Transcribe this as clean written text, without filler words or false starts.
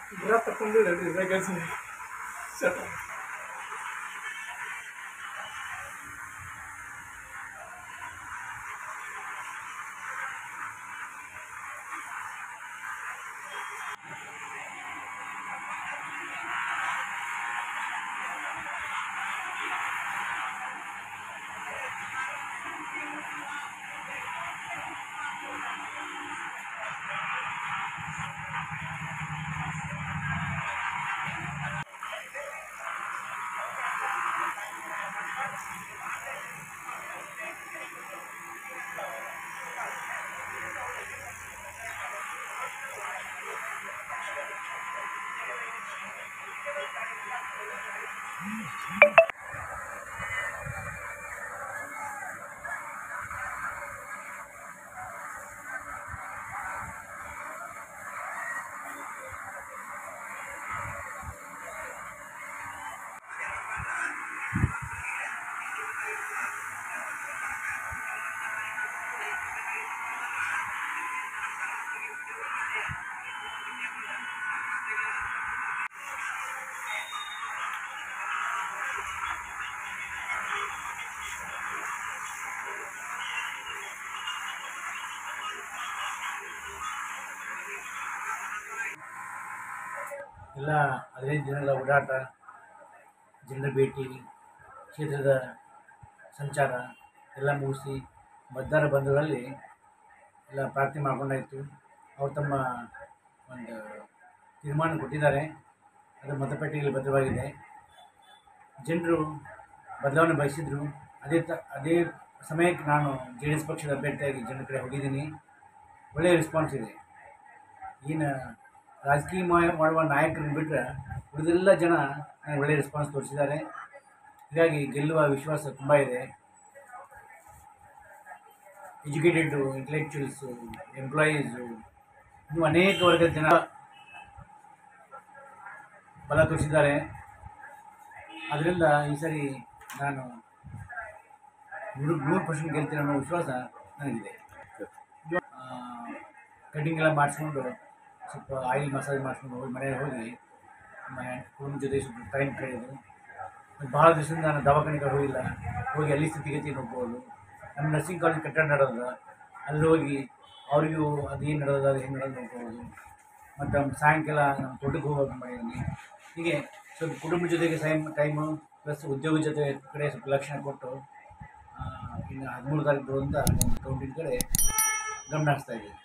ಗಿಡ ತಗೊಂಡು ಕೆಲಸ ಎಲ್ಲ 15 ದಿನಗಳ ಓಡಾಟ, ಜನರ ಭೇಟಿ, ಕ್ಷೇತ್ರದ ಸಂಚಾರ ಎಲ್ಲ ಮುಗಿಸಿ ಮತದಾರ ಬಂಧುಗಳಲ್ಲಿ ಎಲ್ಲ ಪ್ರಾರ್ಥನೆ ಮಾಡ್ಕೊಂಡಾಯಿತು. ಅವರು ತಮ್ಮ ಒಂದು ತೀರ್ಮಾನ ಕೊಟ್ಟಿದ್ದಾರೆ. ಅದು ಮತಪಟ್ಟಿಗೆಯಲ್ಲಿ ಭದ್ರವಾಗಿದೆ. ಜನರು ಬದಲಾವಣೆ ಬಯಸಿದ್ರು. ಅದೇ ಸಮಯಕ್ಕೆ ನಾನು JDS ಪಕ್ಷದ ಅಭ್ಯರ್ಥಿಯಾಗಿ ಜನರ ಕಡೆ ಹೋಗಿದ್ದೀನಿ. ಒಳ್ಳೆಯ ರೆಸ್ಪಾನ್ಸ್ ಇದೆ. ಏನು ರಾಜಕೀಯ ಮಾಡುವ ನಾಯಕರನ್ನು ಬಿಟ್ಟರೆ ಉಳಿದೆಲ್ಲ ಜನ ಒಳ್ಳೆಯ ರೆಸ್ಪಾನ್ಸ್ ತೋರಿಸಿದ್ದಾರೆ. ಹೀಗಾಗಿ ಗೆಲ್ಲುವ ವಿಶ್ವಾಸ ತುಂಬ ಇದೆ. ಎಜುಕೇಟೆಡ್ಡು, ಇಂಟೆಲೆಕ್ಚುಯಲ್ಸು, ಎಂಪ್ಲಾಯೀಸು, ಇನ್ನೂ ಅನೇಕ ವರ್ಗದ ಜನ ಬಲ ತೋರಿಸಿದ್ದಾರೆ. ಅದರಿಂದ ಈ ಸರಿ ನಾನು 100% ಗೆಲ್ತೀನಿ ಅನ್ನೋ ವಿಶ್ವಾಸ ನನಗಿದೆ. ಕಟಿಂಗ್ ಎಲ್ಲ ಮಾಡಿಸ್ಕೊಂಡು ಸ್ವಲ್ಪ ಆಯಿಲ್ ಮಸಾಜ್ ಮಾಡಿಸ್ಕೊಂಡು ಹೋಗಿ ಮನೆಗೆ ಹೋಗಿ ಕುಟುಂಬದ ಜೊತೆ ಸ್ವಲ್ಪ ಟೈಮ್ ಕಳೆಯೋದು. ಭಾಳ ದಿವಸದಿಂದ ನಾನು ದವಾಖಾನೆಗೆ ಹೋಗಿಲ್ಲ. ಹೋಗಿ ಅಲ್ಲಿ ಸ್ಥಿತಿಗತಿ ನೋಡ್ಬೋದು. ನಮ್ಮ ನರ್ಸಿಂಗ್ ಕಾಲೇಜ್ ಕಟ್ಟಡ ನಡೆದ ಅಲ್ಲಿ ಹೋಗಿ ಅವರಿಗೂ ಅದೇನು ನಡೆದ ಅದು ಹೆಂಗೆ ನಡೆದು ನೋಡ್ಕೋಬೋದು. ಮತ್ತು ಸಾಯಂಕಾಲ ನಮ್ಮ ತೋಟಕ್ಕೆ ಹೋಗೋದು ಮಾಡಿದ್ದೀನಿ. ಹೀಗೆ ಸ್ವಲ್ಪ ಕುಟುಂಬದ ಜೊತೆಗೆ ಟೈಮು ಪ್ಲಸ್ ಉದ್ಯೋಗದ ಜೊತೆ ಕಡೆ ಸ್ವಲ್ಪ ಲಕ್ಷಣ ಕೊಟ್ಟು ಇನ್ನು 13 ತಾರೀಕು ಅಂತ ನಮ್ಮ ಕೌಂಟಿನ ಕಡೆ ಗಮನ ಹರಿಸ್ತಾ ಇದ್ದೀನಿ.